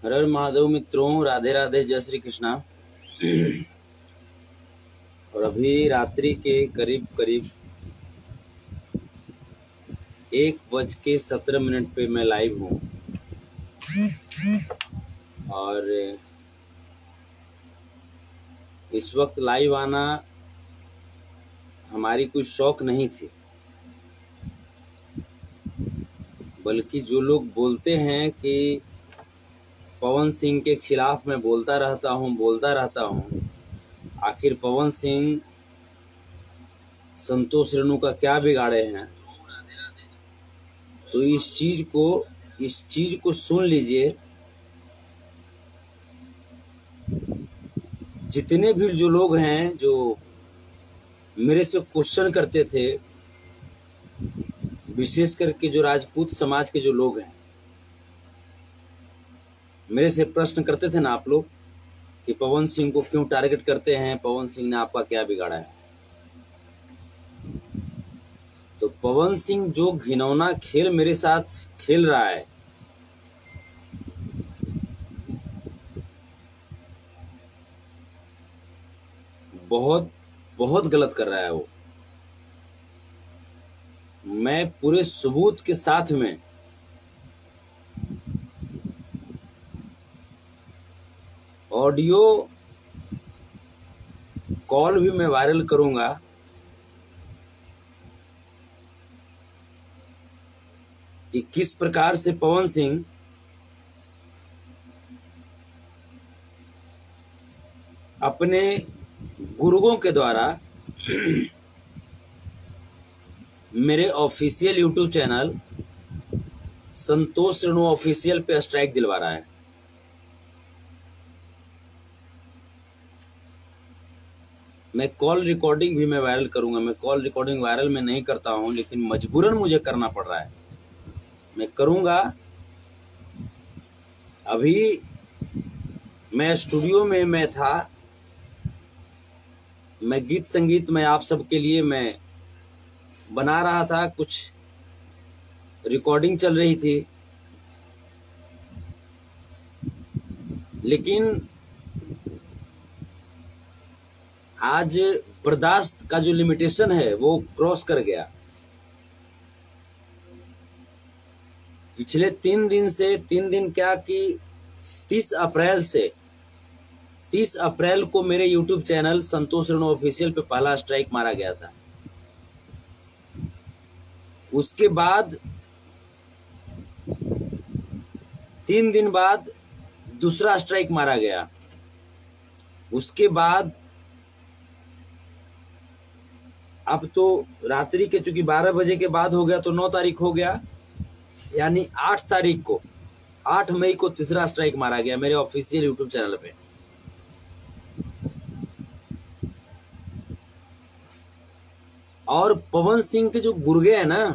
हर हर महादेव मित्रों, राधे राधे, जय श्री कृष्णा। और अभी रात्रि के करीब करीब 1:17 पे मैं लाइव हूँ। और इस वक्त लाइव आना हमारी कोई शौक नहीं थी, बल्कि जो लोग बोलते हैं कि पवन सिंह के खिलाफ मैं बोलता रहता हूँ, आखिर पवन सिंह संतोष रेणु का क्या बिगाड़े हैं। तो इस चीज को सुन लीजिए। जितने भी जो लोग हैं जो मेरे से क्वेश्चन करते थे, विशेष करके जो राजपूत समाज के जो लोग हैं, मेरे से प्रश्न करते थे ना आप लोग कि पवन सिंह को क्यों टारगेट करते हैं, पवन सिंह ने आपका क्या बिगाड़ा है। तो पवन सिंह जो घिनौना खेल मेरे साथ खेल रहा है, बहुत बहुत गलत कर रहा है वो। मैं पूरे सबूत के साथ में ऑडियो कॉल भी मैं वायरल करूंगा कि किस प्रकार से पवन सिंह अपने गुरुओं के द्वारा मेरे official YouTube channel Santosh Renu official पे स्ट्राइक दिलवा रहा है। मैं कॉल रिकॉर्डिंग भी मैं वायरल करूंगा। मैं कॉल रिकॉर्डिंग वायरल में नहीं करता हूं, लेकिन मजबूरन मुझे करना पड़ रहा है, मैं करूंगा। अभी मैं स्टूडियो में मैं था, मैं गीत संगीत में आप सबके लिए मैं बना रहा था, कुछ रिकॉर्डिंग चल रही थी, लेकिन आज बर्दाश्त का जो लिमिटेशन है वो क्रॉस कर गया। पिछले 3 दिन क्या कि 30 अप्रैल को मेरे YouTube channel Santosh Renu official पे पहला स्ट्राइक मारा गया था। उसके बाद 3 दिन बाद दूसरा स्ट्राइक मारा गया। उसके बाद अब तो रात्रि के चूंकि 12 बजे के बाद हो गया, तो 9 तारीख हो गया, यानी 8 मई को तीसरा स्ट्राइक मारा गया मेरे ऑफिशियल यूट्यूब चैनल पे। और पवन सिंह के जो गुर्गे हैं ना,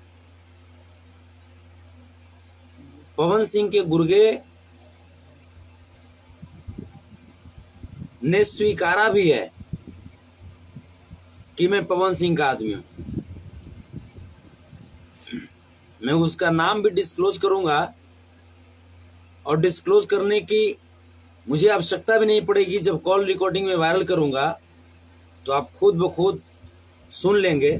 पवन सिंह के गुर्गे ने स्वीकारा भी है कि मैं पवन सिंह का आदमी हूं। मैं उसका नाम भी डिस्क्लोज करूंगा, और डिस्क्लोज करने की मुझे आवश्यकता भी नहीं पड़ेगी। जब कॉल रिकॉर्डिंग में वायरल करूंगा तो आप खुद ब खुद सुन लेंगे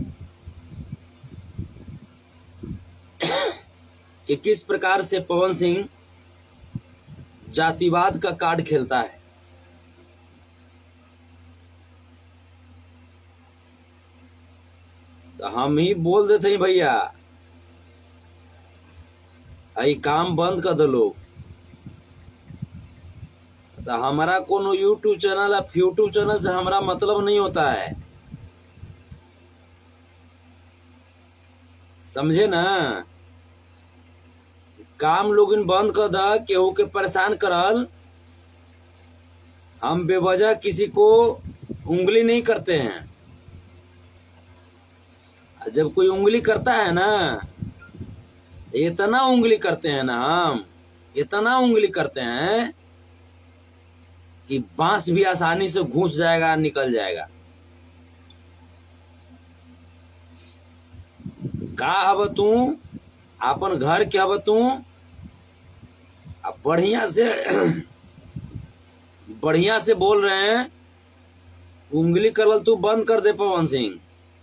कि किस प्रकार से पवन सिंह जातिवाद का कार्ड खेलता है। तो हम ही बोल देते हैं भैया, आई काम बंद कर दो लोग। तो हमारा कोनो यूट्यूब चैनल या यूट्यूब चैनल से हमारा मतलब नहीं होता है, समझे ना। काम लोग बंद कर दा, केहू के परेशान करल। हम बेवजह किसी को उंगली नहीं करते हैं। जब कोई उंगली करता है ना, इतना उंगली करते हैं ना, हम इतना उंगली करते हैं कि बांस भी आसानी से घुस जाएगा, निकल जाएगा। का हव तू, अपन घर के हव तू, अब बढ़िया से बोल रहे हैं। उंगली करल तू बंद कर दे पवन सिंह।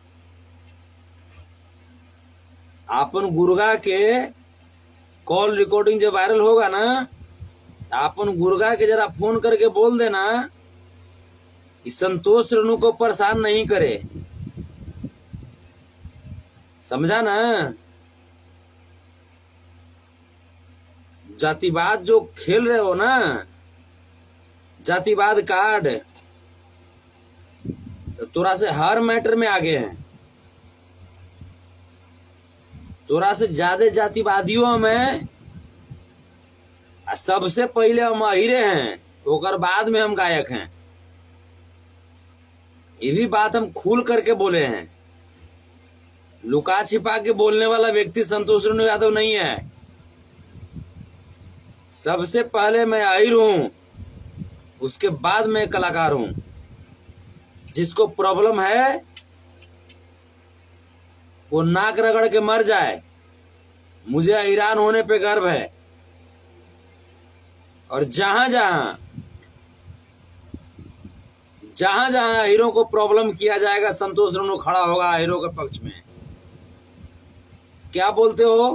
आपन गुर्गा के कॉल रिकॉर्डिंग जब वायरल होगा ना, आपन गुर्गा के जरा फोन करके बोल देना कि संतोष रेणु को परेशान नहीं करे। समझा ना? जातिवाद जो खेल रहे हो ना, जातिवाद कार्ड, तो तोरा से हर मैटर में आगे हैं। तोरा से ज्यादा जातिवादियों में सबसे पहले हम अहिरे हैं, ओकर बाद में हम गायक हैं। ये भी बात हम खुल करके बोले हैं। लुका छिपा के बोलने वाला व्यक्ति संतोष रेणु यादव नहीं है। सबसे पहले मैं अहिर हूं, उसके बाद मैं कलाकार हूं। जिसको प्रॉब्लम है वो नाक रगड़ के मर जाए। मुझे अहिरान होने पे गर्व है। और जहां जहां अहिरों को प्रॉब्लम किया जाएगा, संतोष रेणु खड़ा होगा अहिरों के पक्ष में। क्या बोलते हो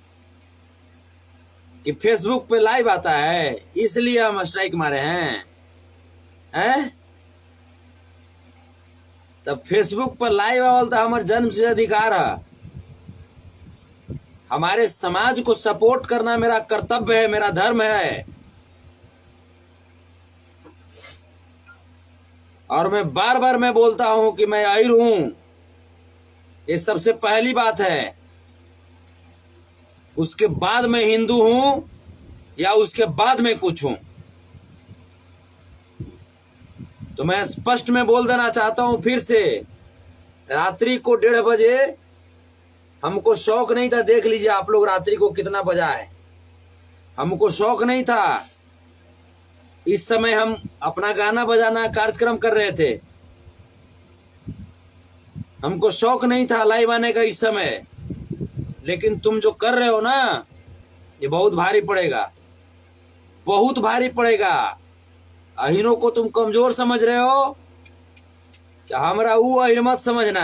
कि फेसबुक पे लाइव आता है इसलिए हम स्ट्राइक मारे हैं? तब फेसबुक पर लाइव आवल तो हमारे जन्म से अधिकार है। हमारे समाज को सपोर्ट करना मेरा कर्तव्य है, मेरा धर्म है। और मैं बार बार मैं बोलता हूं कि मैं अहिर हूं। ये सबसे पहली बात है। उसके बाद मैं हिंदू हूं या उसके बाद में कुछ हूं, तो मैं स्पष्ट में बोल देना चाहता हूं फिर से। रात्रि को 1:30 बजे हमको शौक नहीं था। देख लीजिए आप लोग रात्रि को कितना बजा है। हमको शौक नहीं था। इस समय हम अपना गाना बजाना कार्यक्रम कर रहे थे। हमको शौक नहीं था लाइव आने का इस समय। लेकिन तुम जो कर रहे हो ना, ये बहुत भारी पड़ेगा, बहुत भारी पड़ेगा। अहिरों को तुम कमजोर समझ रहे हो, क्या हमरा वो अहिर मत समझना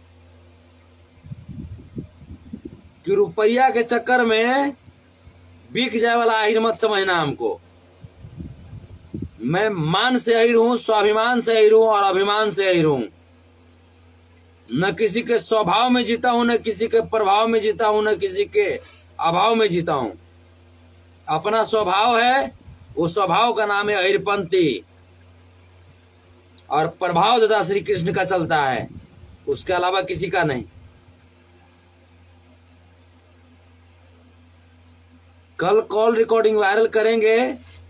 कि रुपया के चक्कर में बिक जाए वाला अहिर मत समझना हमको। मैं मान से अहिर हूं, स्वाभिमान से अहिर हूं और अभिमान से अहिर हूं। न किसी के स्वभाव में जीता हूं, न किसी के प्रभाव में जीता हूं, न किसी के अभाव में जीता हूं। अपना स्वभाव है, वो स्वभाव का नाम है अहिरपंथी। और प्रभाव दादा श्री कृष्ण का चलता है, उसके अलावा किसी का नहीं। कल कॉल रिकॉर्डिंग वायरल करेंगे।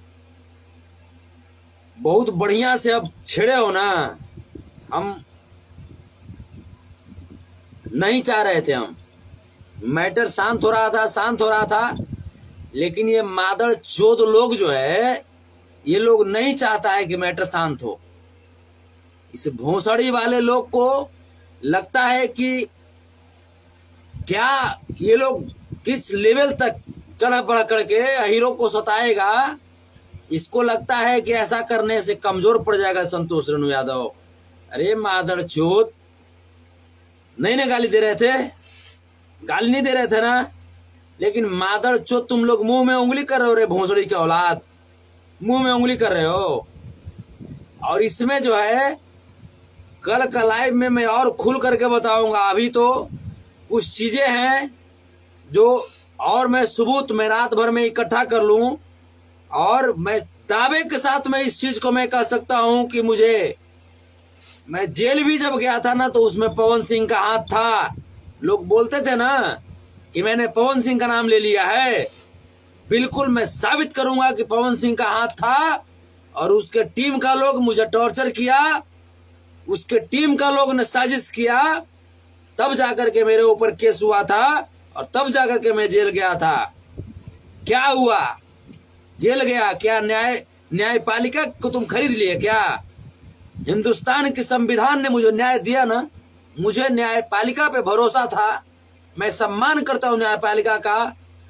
बहुत बढ़िया से अब छेड़े हो ना। हम नहीं चाह रहे थे, हम मैटर शांत हो रहा था, लेकिन ये मादर चोद लोग जो है, ये लोग नहीं चाहता है कि मैटर शांत हो। इस भोसड़ी वाले लोग को लगता है कि क्या ये लोग किस लेवल तक चढ़ बढ़ करके अहिरों को सताएगा। इसको लगता है कि ऐसा करने से कमजोर पड़ जाएगा संतोष रेणु यादव। अरे मादर चोद, नहीं ना गाली दे रहे थे? गाली नहीं दे रहे थे ना? लेकिन मादर चोद तुम लोग मुंह में उंगली कर रहे हो रे भोसड़ी के औलाद, मुंह में उंगली कर रहे हो। और इसमें जो है कल का लाइव में मैं और खुल करके बताऊंगा। अभी तो कुछ चीजें हैं जो और मैं सबूत में रात भर में इकट्ठा कर लूं, और मैं दावे के साथ मैं इस चीज को मैं कह सकता हूं कि मैं जेल भी जब गया था ना, तो उसमें पवन सिंह का हाथ था। लोग बोलते थे ना कि मैंने पवन सिंह का नाम ले लिया है। बिल्कुल मैं साबित करूंगा कि पवन सिंह का हाथ था। और उसके टीम का लोग मुझे टॉर्चर किया, उसके टीम का लोग ने साजिश किया, तब जाकर के मेरे ऊपर केस हुआ था, और तब जाकर के मैं जेल गया था। क्या हुआ? जेल गया क्या? न्यायपालिका को तुम खरीद लिए क्या? हिंदुस्तान के संविधान ने मुझे न्याय दिया ना, मुझे न्यायपालिका पे भरोसा था। मैं सम्मान करता हूं न्यायपालिका का,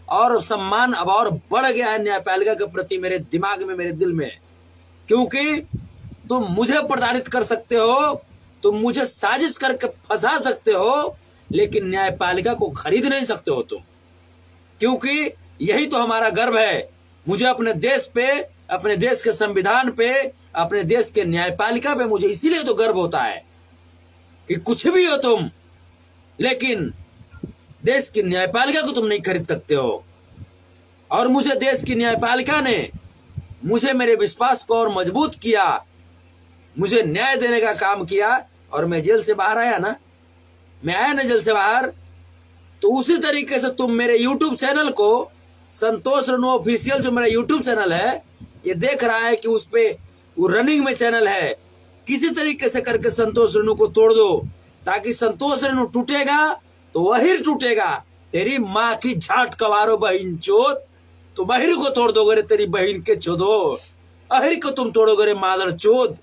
और सम्मान अब और बढ़ गया है न्यायपालिका के प्रति मेरे दिमाग में, मेरे दिल में, क्योंकि तुम मुझे प्रताड़ित कर सकते हो, तुम मुझे साजिश करके फंसा सकते हो, लेकिन न्यायपालिका को खरीद नहीं सकते हो तुम, क्योंकि यही तो हमारा गर्व है। मुझे अपने देश पे, अपने देश के संविधान पे, अपने देश के न्यायपालिका पे मुझे इसीलिए तो गर्व होता है कि कुछ भी हो तुम, लेकिन देश की न्यायपालिका को तुम नहीं खरीद सकते हो। और मुझे देश की न्यायपालिका ने मुझे मेरे विश्वास को और मजबूत किया, मुझे न्याय देने का काम किया, और मैं जेल से बाहर आया ना, मैं आया ना जेल से बाहर, तो उसी तरीके से तुम मेरे YouTube चैनल को, संतोष रेणु ऑफिशियल जो मेरा YouTube चैनल है, ये देख रहा है कि उस पे वो रनिंग में चैनल है, किसी तरीके से करके संतोष रेणु को तोड़ दो, ताकि संतोष रेणु टूटेगा तो वही टूटेगा। तेरी माँ की झाट कवारो बहन चोद, तुम अहिर को तोड़ दोगे रे, तेरी बहन के चोदो, अहिर को तुम तोड़ोगे रे मादर चोद।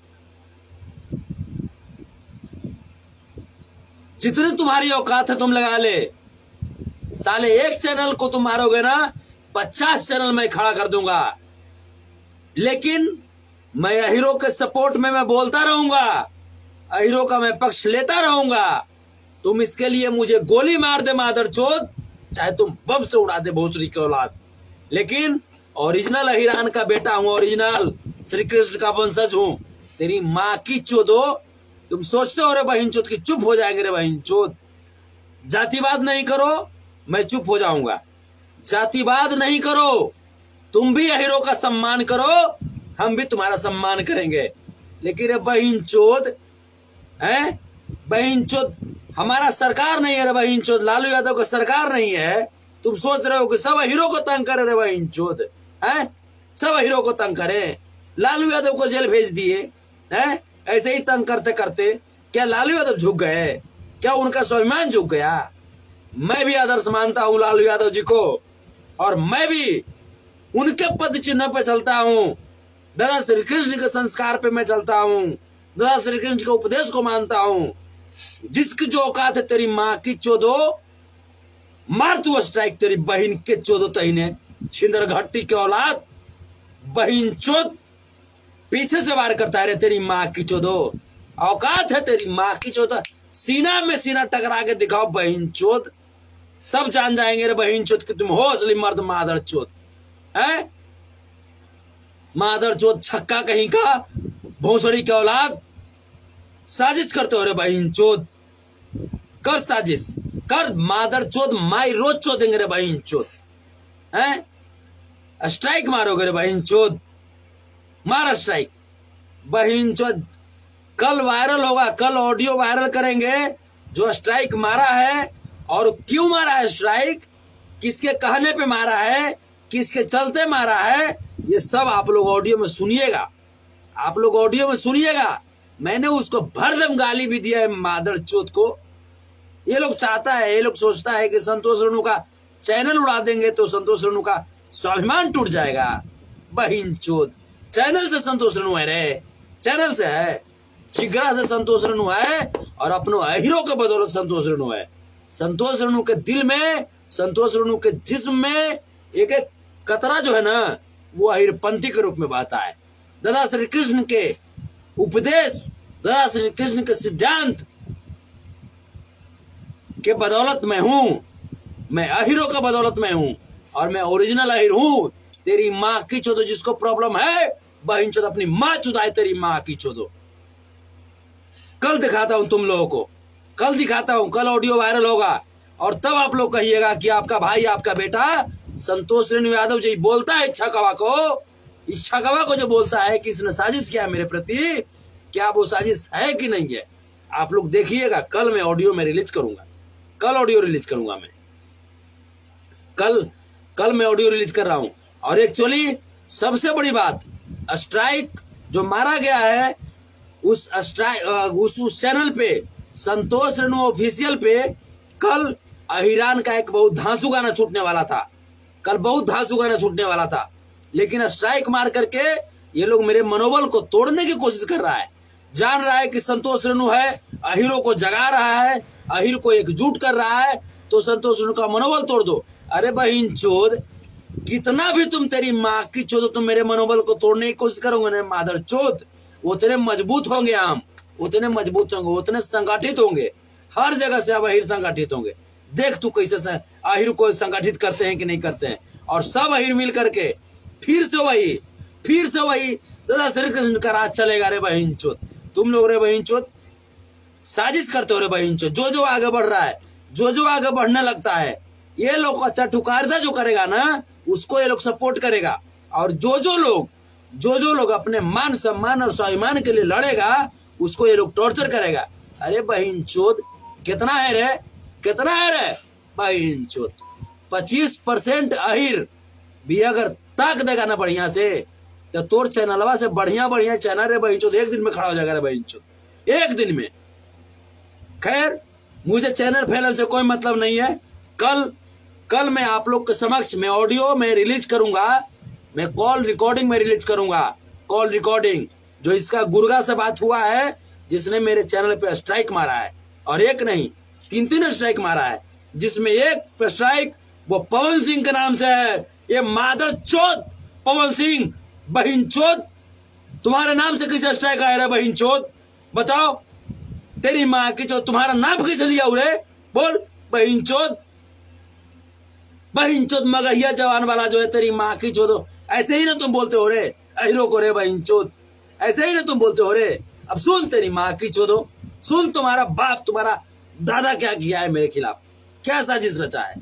जितनी तुम्हारी औकात है तुम लगा ले, साले एक चैनल को तुम मारोगे ना, 50 चैनल मैं खड़ा कर दूंगा, लेकिन मैं अहिरों के सपोर्ट में मैं बोलता रहूंगा, अहिरों का मैं पक्ष लेता रहूंगा। तुम इसके लिए मुझे गोली मार दे मादर चोद, चाहे तुम बम से उड़ा दे भोसड़ी की औलाद, लेकिन ओरिजिनल अहिरान का बेटा हूं, ओरिजिनल श्री कृष्ण का वंशज हूं। तेरी माँ की चोदो, तुम सोचते हो रे बहन चोद की चुप हो जाएंगे रे बहन चोद। जातिवाद नहीं करो, मैं चुप हो जाऊंगा। जातिवाद नहीं करो, तुम भी अहिरों का सम्मान करो, हम भी तुम्हारा सम्मान करेंगे। लेकिन रे बहन चोद है, बहन चोद हमारा सरकार नहीं है रे बहन चोद, लालू यादव का सरकार नहीं है। तुम सोच रहे हो कि सब हीरो को तंग करे रे बहन चोद, है सब हीरो को तंग करे। लालू यादव को जेल भेज दिए हैं, ऐसे ही तंग करते करते क्या लालू यादव झुक गए? क्या उनका स्वाभिमान झुक गया? मैं भी आदर्श मानता हूं लालू यादव जी को, और मैं भी उनके पद चिन्ह पे चलता हूं, दादा श्री कृष्ण के संस्कार पे मैं चलता हूं, दादा श्री कृष्ण के उपदेश को मानता हूं। जिसकी जो औकात है तेरी माँ की चोदो, मार तू स्ट्राइक, तेरी बहन के चोदो तहीने, छिंदर घट्टी के औलाद, बहन चोद पीछे से वार करता है रे तेरी माँ की चोदो। औकात है तेरी माँ की चोद, सीना में सीना टकरा के दिखाओ बहन चोद, तब जान जाएंगे रे बहन चोद कि तुम हो असली मर्द मादर चोद है। मादर चोद छक्का कहीं का, भोसड़ी के औलाद, साजिश करते हो रे बहन चोद, कर साजिश कर मादर चोद, माई रोज चोदेंगे रे बहन चोद है। स्ट्राइक मारोगे रे बहन चोद, मारा स्ट्राइक बहन चोद। कल वायरल होगा, कल ऑडियो वायरल करेंगे जो स्ट्राइक मारा है, और क्यों मारा है स्ट्राइक, किसके कहने पे मारा है, किसके चलते मारा है, ये सब आप लोग ऑडियो में सुनिएगा, आप लोग ऑडियो में सुनिएगा। मैंने उसको भरदम गाली भी दिया है मादर चोद को। ये लोग चाहता है, ये लोग सोचता है कि संतोष रेणु का चैनल उड़ा देंगे तो संतोष रेणु का स्वाभिमान टूट जाएगा। बहन चोद, चैनल से संतोष रेणु है रे, चैनल से है, जिगरा से संतोष रेणु है, और अपनों हीरो के बदौलत संतोष रेणु है। संतोष रेणु के दिल में, संतोष रेणु के जिस्म में एक एक कतरा जो है ना, वो अहिरपंथी के रूप में बहता है। दादा श्री कृष्ण के उपदेश, दादा श्री कृष्ण के सिद्धांत के बदौलत मैं हूं, मैं अहिरों का बदौलत में हूं, और मैं ओरिजिनल अहिर हूं। तेरी माँ की चोदो, जिसको प्रॉब्लम है बहन चोद अपनी माँ चुदाए, तेरी माँ की चोदो। कल दिखाता हूं तुम लोगों को, कल दिखाता हूं, कल ऑडियो वायरल होगा, और तब आप लोग कहिएगा कि आपका भाई, आपका बेटा संतोष रेणु यादव जी बोलता है इच्छा गवाह को जो बोलता है कि इसने साजिश किया मेरे प्रति, क्या वो साजिश है कि नहीं है, आप लोग देखिएगा। कल मैं ऑडियो में रिलीज करूंगा, कल ऑडियो रिलीज करूंगा मैं, कल मैं ऑडियो रिलीज कर रहा हूं। और एक्चुअली सबसे बड़ी बात, स्ट्राइक जो मारा गया है उस स्ट्राइक उस चैनल पे, संतोष रेणु ऑफिशियल पे, कल अहिरान का एक बहुत धांसू गाना छूटने वाला था, कल बहुत धांसू गाना छूटने वाला था, लेकिन स्ट्राइक मार करके ये लोग मेरे मनोबल को तोड़ने की कोशिश कर रहा है। जान रहा है कि संतोष रेणु है, अहिरों को जगा रहा है, अहिर को एकजुट कर रहा है, तो संतोष रेणु का मनोबल तोड़ दो। अरे बहन चोद, कितना भी तुम तेरी माँ की चोद तुम मेरे मनोबल को तोड़ने की कोशिश करोगे ना मादर चोद, उतने मजबूत होंगे हम, उतने मजबूत होंगे, उतने संगठित होंगे। हर जगह से अब अहिर संगठित होंगे। देख तू कैसे अहिर को संगठित करते हैं कि नहीं करते हैं। और सब अहिर मिल करके फिर से वही दादा श्री कृष्ण का राज चलेगा। रे बहन चोद, तुम लोग रे बहन चोद साजिश करते हो रे बहन चोद। जो आगे बढ़ रहा है, जो आगे बढ़ने लगता है, ये लोग अच्छा ठुकारदा जो करेगा ना उसको ये लोग सपोर्ट करेगा। और जो लोग अपने मान सम्मान और स्वाभिमान के लिए लड़ेगा उसको ये लोग टॉर्चर करेगा। अरे बहन चोद, कितना है रे बहन चोद। 25% अहिर भी अगर ताक देगा ना बढ़िया से तो तोर चैनलवा से बढ़िया चैनल रे बहन चोद एक दिन में खड़ा हो जाएगा रे बहन चोद, एक दिन में। खैर, मुझे चैनल फैलने से कोई मतलब नहीं है। कल मैं आप लोग के समक्ष में ऑडियो में रिलीज करूंगा, मैं कॉल रिकॉर्डिंग में रिलीज करूंगा। कॉल रिकॉर्डिंग जो इसका गुर्गा से बात हुआ है, जिसने मेरे चैनल पे स्ट्राइक मारा है, और एक नहीं 3 स्ट्राइक मारा है, जिसमें एक स्ट्राइक वो पवन सिंह के नाम से है। ये मादर चोद पवन सिंह, बहन चोद, तुम्हारे नाम से किसे स्ट्राइक आया रे बहन चोद? बताओ, तेरी माँ की चोद, तुम्हारा नाम किसे लिया उरे? बोल बहन चोद, बहन चोद मगहिया जवान वाला जो है, तेरी माँ की चोद। ऐसे ही ना तुम बोलते हो रे अहिरों को रे बहन चोद, ऐसे ही ना तुम बोलते हो रे। अब सुन तेरी माँ की चोदो, सुन तुम्हारा बाप तुम्हारा दादा क्या किया है मेरे खिलाफ, क्या साजिश रचा है।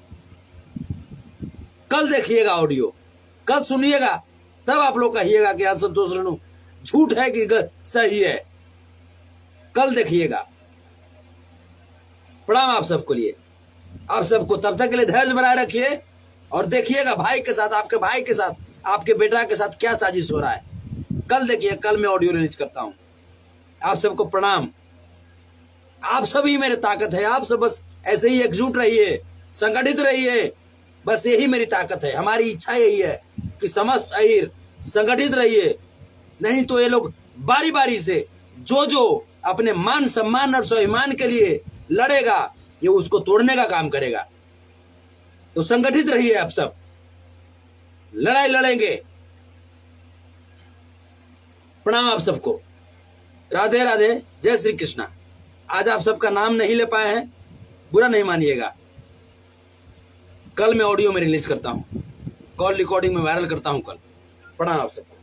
कल देखिएगा ऑडियो, कल सुनिएगा, तब आप लोग कहिएगा कि संतोष रेणु झूठ है कि सही है। कल देखिएगा। प्रणाम आप सबको लिए, आप सबको तब तक के लिए धैर्य बनाए रखिए और देखिएगा भाई के साथ, आपके भाई के साथ, आपके बेटा के साथ क्या साजिश हो रहा है। कल देखिए, कल मैं ऑडियो रिलीज करता हूं। आप सबको प्रणाम। आप सभी मेरे ताकत है। आप सब बस ऐसे ही एकजुट रहिए, संगठित रहिए, बस यही मेरी ताकत है। हमारी इच्छा यही है कि समस्त अहिर संगठित रहिए, नहीं तो ये लोग बारी बारी से जो अपने मान सम्मान और स्वाभिमान के लिए लड़ेगा, ये उसको तोड़ने का काम करेगा। तो संगठित रहिए, आप सब लड़ाई लड़ेंगे। प्रणाम आप सबको, राधे राधे, जय श्री कृष्णा। आज आप सबका नाम नहीं ले पाए हैं, बुरा नहीं मानिएगा। कल मैं ऑडियो में रिलीज करता हूं, कॉल रिकॉर्डिंग में वायरल करता हूं कल। प्रणाम आप सबको।